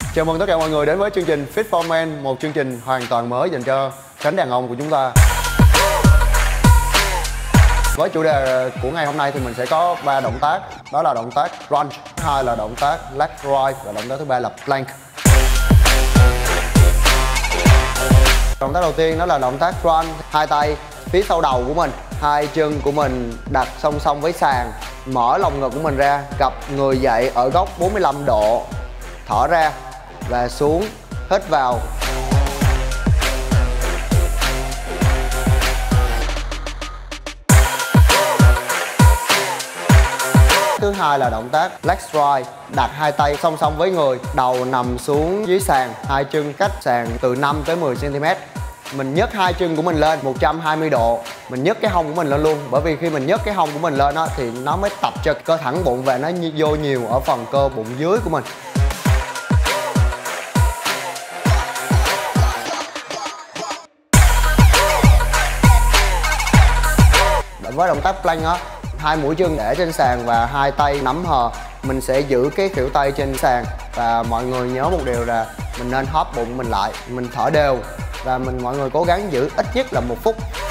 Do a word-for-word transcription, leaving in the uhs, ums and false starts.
Chào mừng tất cả mọi người đến với chương trình Fit for Men, một chương trình hoàn toàn mới dành cho cánh đàn ông của chúng ta. Với chủ đề của ngày hôm nay thì mình sẽ có ba động tác, đó là động tác crunch, hai là động tác leg drive và động tác thứ ba là plank. Động tác đầu tiên đó là động tác crunch, hai tay phía sau đầu của mình, hai chân của mình đặt song song với sàn, mở lồng ngực của mình ra, gập người dậy ở góc bốn mươi lăm độ, thở ra và xuống, hít vào. Thứ hai là động tác leg drive, đặt hai tay song song với người, đầu nằm xuống dưới sàn, hai chân cách sàn từ năm tới mười xăng ti mét. Mình nhấc hai chân của mình lên một trăm hai mươi độ, mình nhấc cái hông của mình lên luôn, bởi vì khi mình nhấc cái hông của mình lên đó thì nó mới tập cho cơ thẳng bụng và nó vô nhiều ở phần cơ bụng dưới của mình. Với động tác plank á, hai mũi chân để trên sàn và hai tay nắm hờ, mình sẽ giữ cái khuỷu tay trên sàn và mọi người nhớ một điều là mình nên hóp bụng mình lại, mình thở đều và mình mọi người cố gắng giữ ít nhất là một phút.